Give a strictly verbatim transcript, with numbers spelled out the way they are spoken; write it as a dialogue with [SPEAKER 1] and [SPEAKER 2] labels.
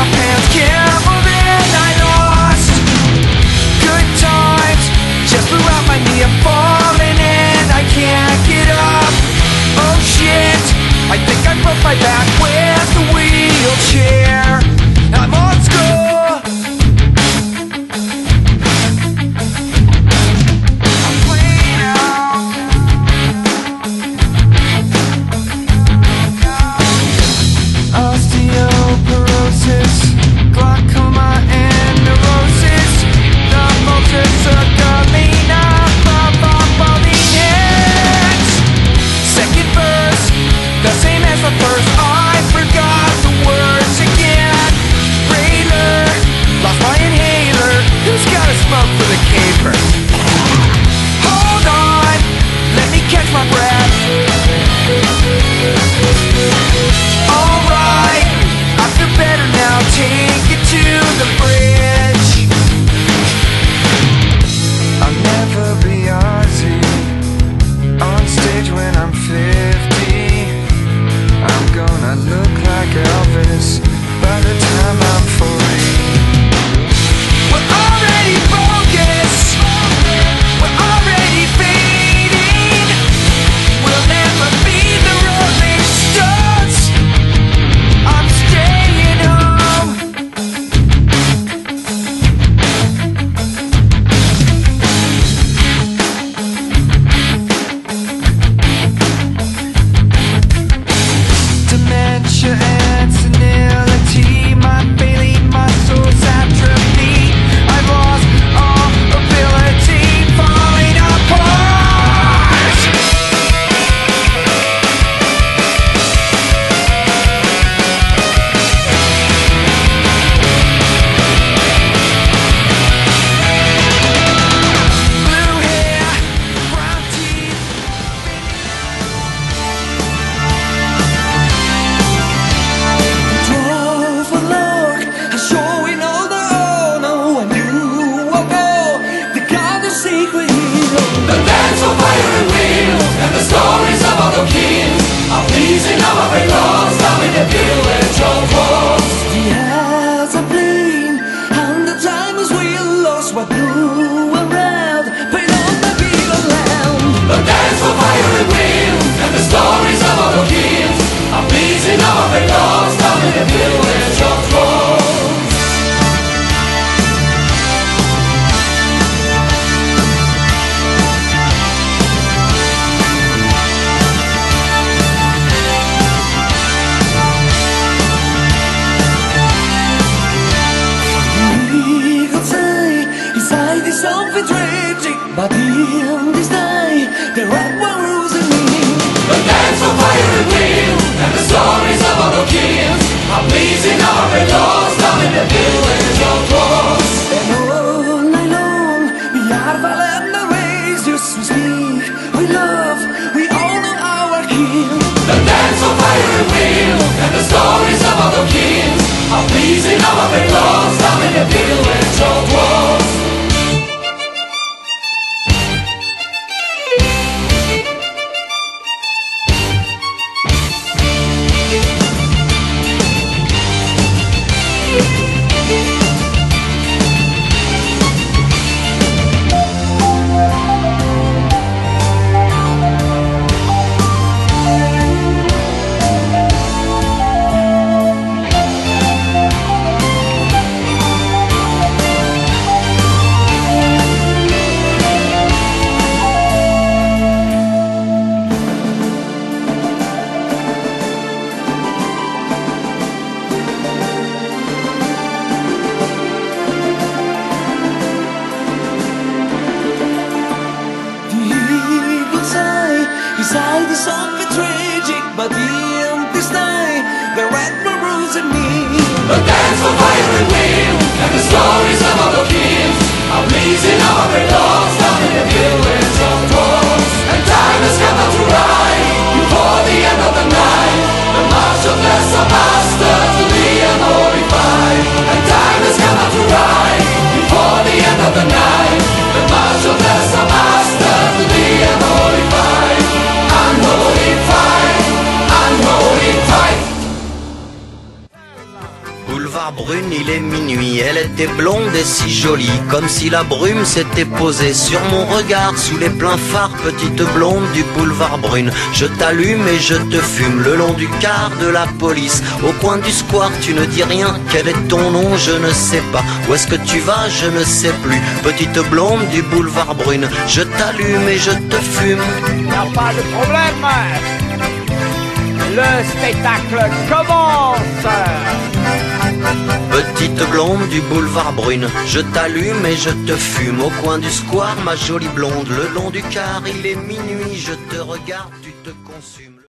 [SPEAKER 1] pants, gambled and I lost. Good times just blew out my knee. I'm falling and I can't get up. Oh shit, I think I broke my back with the wheelchair. I'm old school. I'm playing out. Osteoporosis, glaucoma and neurosis. The multicerculina of all the hits. Second verse, the same as the first. I forgot the words again. Railer, lost my inhaler. Who's got a smoke for the caper? Hold on, let me catch my breath. Alright, I feel better now. Take it to the bridge. I'll never be Ozzy on stage when I'm fifty. I'm gonna look like Elvis by the time I'm forty. We're already bogus. We're already fading. We'll never be the Rolling Stones. I'm staying home. Dementia and senility, my failing muscles atrophy. I've lost all ability, falling apart. Blue hair, brown teeth.
[SPEAKER 2] Drove a log, showing all the oh no, I knew a ball, the kind of secret hero.
[SPEAKER 3] The dance of fire and wind, and the stories of other kings are pleasing our very lost down in the village of walls.
[SPEAKER 2] The eyes are plain, and the time is we lost what blue and red, paint on the beaten land.
[SPEAKER 3] The dance of fire and wind, and the stories of other kings are pleasing our very lost down in the village of walls.
[SPEAKER 2] Eagles say, inside is something tragic, but in this night, the red one rules in me.
[SPEAKER 3] The dance of fire and wind, and the stories of other kings are pleasing our very lost down in the village of walls.
[SPEAKER 2] And all night long, we are violent and race, just we speak, we love, we honor our king.
[SPEAKER 3] The dance of fire and wind, and the stories of other kings are pleasing our very lost down in the village of walls.
[SPEAKER 2] Inside is something tragic, but in this night, the red one rules in me.
[SPEAKER 3] The dance of fire and wind, and the stories of other kings are pleasing our very lost down in the village of walls. And time has come out to ride before the end of the night, the march of lesser masters to the unholified. And time has come out to ride before the end of the night, the march of lesser masters to the unholified. Unholified, unholified.
[SPEAKER 4] boulevard Brune, il est minuit. Elle était blonde et si jolie, comme si la brume s'était posée sur mon regard sous les pleins phares. Petite blonde du boulevard Brune, je t'allume et je te fume le long du quart de la police. Au coin du square, tu ne dis rien. Quel est ton nom? Je ne sais pas. Où est-ce que tu vas? Je ne sais plus. Petite blonde du boulevard Brune, je t'allume et je te fume.
[SPEAKER 5] Y'a pas de problème. Le spectacle commence.
[SPEAKER 4] Petite blonde du boulevard Brune, je t'allume et je te fume. Au coin du square, ma jolie blonde, le long du quart, il est minuit, je te regarde, tu te consumes.